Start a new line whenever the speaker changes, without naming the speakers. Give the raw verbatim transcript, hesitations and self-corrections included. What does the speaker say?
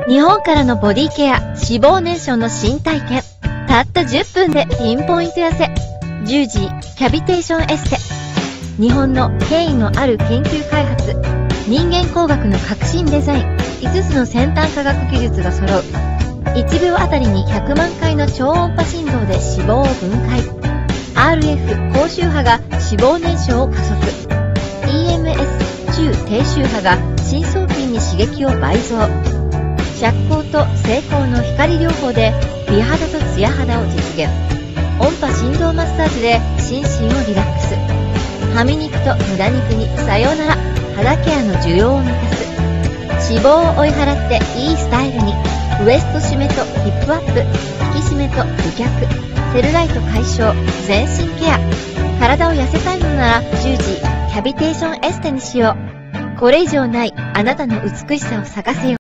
日本からのボディケア、脂肪燃焼の新体験。たったじゅっぷんでピンポイント痩せ。ジュージーキャビテーションエステ。日本の権威のある研究開発、人間工学の革新デザイン、いつつの先端科学技術が揃う。いちびょうあたりにひゃくまんかいの超音波振動で脂肪を分解。アールエフ 高周波が脂肪燃焼を加速。イーエムエス 中低周波が深層筋に刺激を倍増。遮光と精光の光療法で美肌とツヤ肌を実現。音波振動マッサージで心身をリラックス。はみ肉と無駄肉にさようなら。肌ケアの需要を満たす。脂肪を追い払っていいスタイルに。ウエスト締めとヒップアップ、引き締めと美脚、セルライト解消、全身ケア。体を痩せたいのならジュージーキャビテーションエステにしよう。これ以上ないあなたの美しさを咲かせよう。